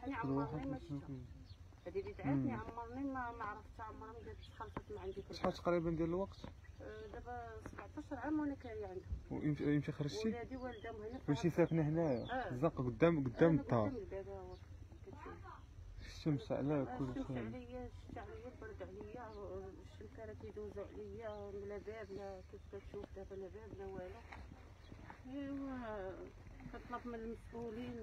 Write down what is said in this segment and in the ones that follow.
دعاتني عمرني ما شفتها. هذه اللي دعاتني عمرني ما عرفتها، عمرها ما جات خلصت من عندي. شحال تقريبا ديال الوقت؟ دابا 17 عام وانا كاريه عندهم. ويمشي خرجتي؟ ولادي والدهم هنا. ماشي ساكنه هنايا في الزنقه قدام الدار؟ قدام الباب ها هو كتشوف. الشمس على كل الشمس شيء. عليا، الشتا عليا، البرد عليا، الشمكاره كيدوزو عليا، لا باب لا كيف كتشوف دابا لا باب لا والو. ايوا كنطلب من المسؤولين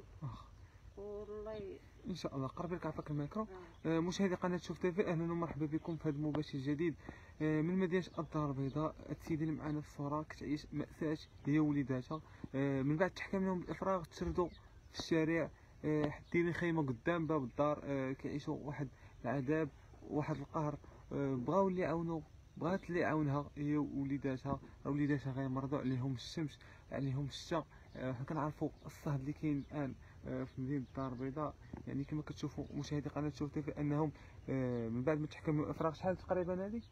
والله ان شاء الله. قربي لك عافاك الميكرو. مشاهدي قناه شوف تيفي، اهلا ومرحبا بكم في هذا المباشر الجديد من مدينه الدار البيضاء. السيده اللي معنا في الصوره كتعيش ماساه هي وليداتها. من بعد تحكم لهم بالافراغ تسردوا في الشارع، دايرين خيمه قدام باب الدار، كيعيشوا واحد العذاب واحد القهر. بغاو اللي يعاونوا، بغات اللي يعاونها هي وليداتها. وليداتها غير مرضوا عليهم الشمس عليهم الشتا. حنا كنعرفوا الصهد اللي كاين الان في مدينه الدار البيضاء. يعني كما كتشوفوا مشاهدي قناه شوف تيفي انهم من بعد ما تحكموا الافراغ شحال تقريبا هذه؟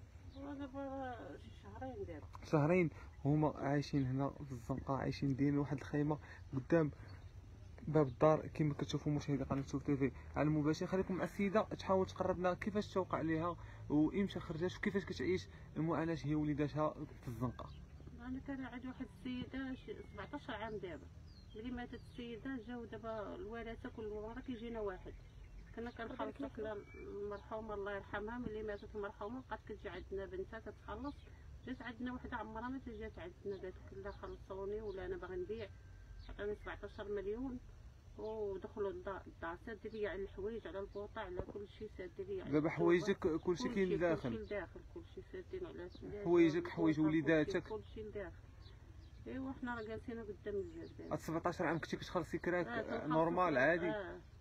دابا شي شهرين دابا. شهرين هما عايشين هنا في الزنقه، عايشين دايرين واحد الخيمه قدام باب الدار كما كتشوفوا مشاهدي قناه شوف تيفي على المباشر. خليكم مع السيده تحاول تقرب لنا كيفاش توقع عليها وامتى خرجت وكيفاش كتعيش المعاناه هي وليداتها في الزنقه. انا كان عندي واحد السيده 17 عام دابا ملي ماتت السيده، جاو دابا الورثه كل مره كيجينا واحد. كنا كنخلصوا حنا المرحومه الله يرحمها، ملي ماتت المرحومه بقات كتجي عندنا بنتها كتخلص. جات عندنا وحده عمرها ما جات عندنا، قالت لا خلصوني ولا انا باغي نبيع. عطاني 17 مليون ودخلوا الدار، ساد ليا على الحوايج على البوطه على كلشي، ساد ليا. دابا حوايجك كلشي كاين لداخل؟ كلشي لداخل، كلشي سادين على الثلاجه. حوايجك حوايج وليداتك كلشي لداخل. ايوا حنا راه جالسين قدام الباب. هاد 17 عام كنتي كتخلصي كراك نورمال عادي؟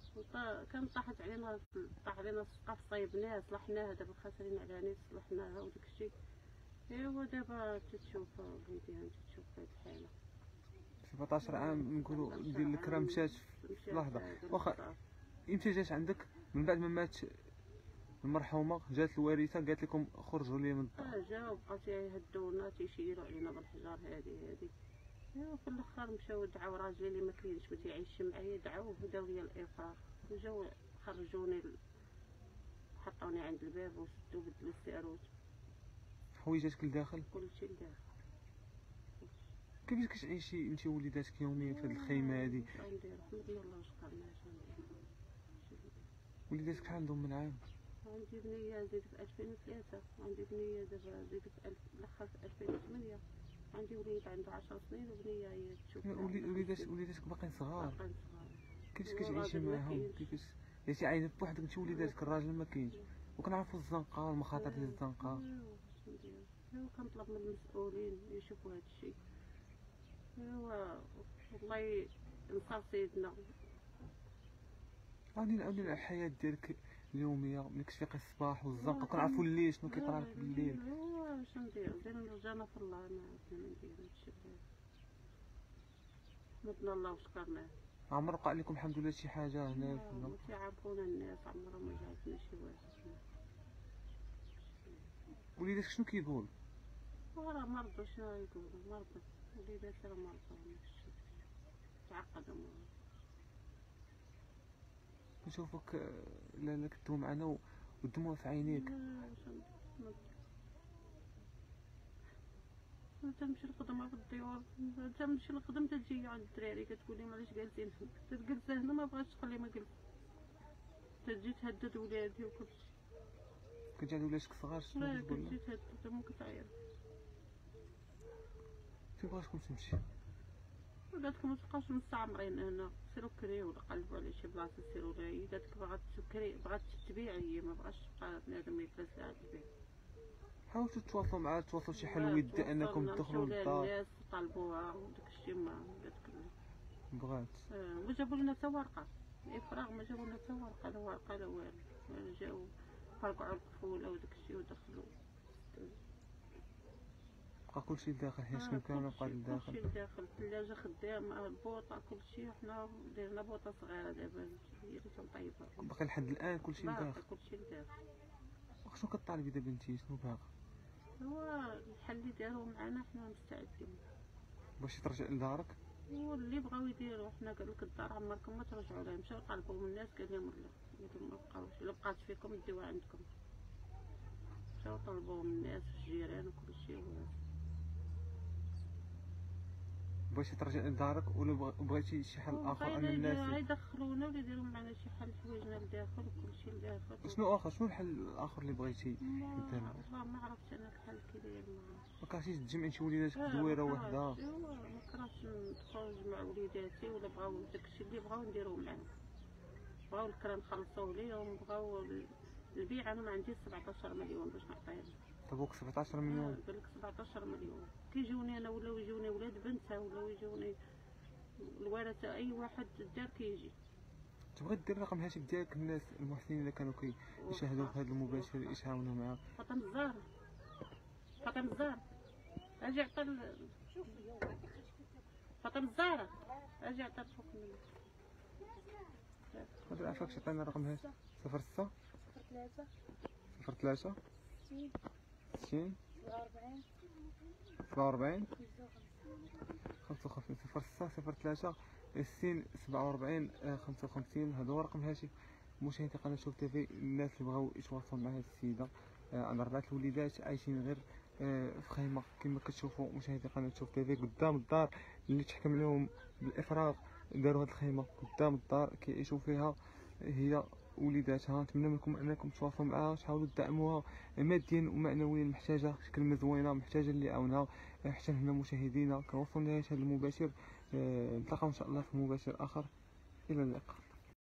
كان طاحت علينا، طاح علينا السقف، صايبناه صلحناه، دابا خاسرين على نيت صلحناها وداك الشيء. ايوا دابا تتشوف وليدي، تتشوف هاد الحاله. 17 عام نقولوا ديال الكرا مشات في لحظه. واخا امتى جات عندك من بعد ما مات المرحومه؟ جات الوارثه قالت لكم خرجوا لي من الدار؟ جاو بقاو تيهدونا تيشيروا علينا بالحجار هادي. ايوا في الاخر مشاو دعاو راجلي اللي ما كاينش ما تيعيش معايا، دعاوه وداو لي الافراغ وجاو خرجوني، حطوني عند الباب وسدوا بدلوا الساروت. حوايجاتك لداخل؟ كلشي لداخل. كيفاش كتعيشي انت ووليداتك يوميا في هذه الخيمه هذه؟ ندير الحمد لله وشكرنا. وليداتك شحال عندهم من عام؟ عندي بنيه زيد في 2003، عندي بنيه دابا زيد في الاخر في 2008. عندي وليد عنده 10 سنين وبنيه هي تشوف. وليداتك باقيين صغار؟ باقيين صغار. كيفاش كتعيشي معاهم؟ كيفاش عرفتي عايشه بوحدك انت وليداتك؟ الراجل ما كاينش، وكنعرفوا الزنقه والمخاطر ديال الزنقه. ايوا كنطلب من المسؤولين يشوفوا هذا الشيء. ايوا والله نصر سيدنا. عاودي الحياه ديالك اليوميه ملي كتفيقي الصباح والزنقه، كنعرفوا الليل شنو كيطرا لك بالليل. ايوا اش ندير؟ رجعنا في الله، ما ندير هادشي. حمدنا الله وشكرناه. عمر وقع لكم الحمد لله شي حاجه هنا في ما تيعرفونا الناس، عمرها ما جاتنا شي واحد. وليداتك شنو كيقول؟ راه مرضوا، شنو يقولوا؟ مرضوا وليداتي، راه مرضوا تعقدوا. نشوفك لا كدوي معنا والدموع في عينيك. تمشي الخدمه في الديور، تمشي الخدمه تجي عند الدراري كتقول لهم علاش جالسين هنا، تجلس هنا ما بغاتش تخلي ما جلس، تجي تهدد ولادي وكلشي. كتجي عند ولادك الصغار شنو كتقول لهم؟ كتجي تهددهم وكتعيط. فين بغاتكم تمشي؟ قالت لكم متبقاوش مستعمرين هنا، سيروا كريو ولا قلبوا على شي بلاصه سيروا لها. قالت لك بغات تكري، بغات تبيع، هي ما بغاش تبقى بنادم يجلس لها تبيع. حاولتوا تواصلوا معها، توصلوا شي حل ود انكم تدخلوا للدار؟ الناس طالبوها وداك الشيء ما قالت لك بغات. وجابوا لنا حتى ورقه افراغ، ما جابوا لنا حتى ورقه، لا ورقه لا والو. جاو فرقعوا الطفوله وداك الشيء ودخلوا. بقى كلشي لداخل حيت كان بقى لداخل. كلشي لداخل، الثلاجه خدامه، البوطه كلشي. حنا درنا بوطه صغيره دابا هي اللي تنطيبها. باقي لحد الان كلشي لداخل؟ كلشي لداخل. شنو كطالبي دابا انت؟ شنو باغا؟ هو الحل اللي داروا معنا حنا مستعدين. باش ترجع لدارك؟ واللي بغاو يديروا حنا قال لك الدار عمركم ما ترجعوا لها، مشاو طالبوا من الناس قال لهم لا، قالوا ما بقاوش، الا بقات فيكم ديوها عندكم. مشاو طلبوا من الناس في الجيران وكلشي. بغيتي ترجع لدارك ولا بغيتي شي حل اخر ان الناس يدخلونا ولا يديروا معنا شي حل، حوايجنا لداخل وكلشي لداخل. شنو الحل الاخر اللي بغيتي دير؟ والله ما عرفتش انا الحل كي داير معاهم. ما كرهتيش تجمعي شي وليداتك في دويره وحده؟ ما كرهتش نخرج مع وليداتي، ولا بغاو داكشي اللي بغاو نديروه معاهم. بغاو الكرا نخلصوه ليهم، بغاو البيع. انا ما عنديش 17 مليون باش نعطيهم. تبوك 17 مليون؟ قال لك 17 مليون كيجوني انا ولا يجوني ولاد بنتها ولا يجوني الورثه، اي واحد دار كيجي. تبغي دير رقم الهاتف ديالك الناس المحسنين اللي كانوا كيشاهدوا في هذا المباشر يتعاونوا معاك؟ فاطمه الزهر، فاطمه الزهر اجي عطى فاطمه الزهر اجي عطى فوق منك. ما عرفكش عطينا رقم الهاتف. 06 03 60 47 55 06 03 60 47 55. هذا هو رقم الهاتف. مشاهدي قناة شوف تيفي، الناس اللي بغاو يتواصلوا مع هذه السيدة عندها 4 الوليدات عايشين غير في خيمة كما كتشوفوا مشاهدي قناة شوف تيفي، قدام الدار اللي تحكم لهم بالإفراغ. داروا هذه الخيمة قدام الدار كيعيشوا فيها هي وليداتها. نتمنى منكم انكم تواصلوا معها، تحاولوا تدعموها ماديا ومعنويا، محتاجه كلمه زوينه، محتاجه اللي يعاونها. حتى هنا مشاهدينا كنوصلوا لنهايه هذا المباشر. نتلاقاو ان شاء الله في مباشر اخر. الى اللقاء.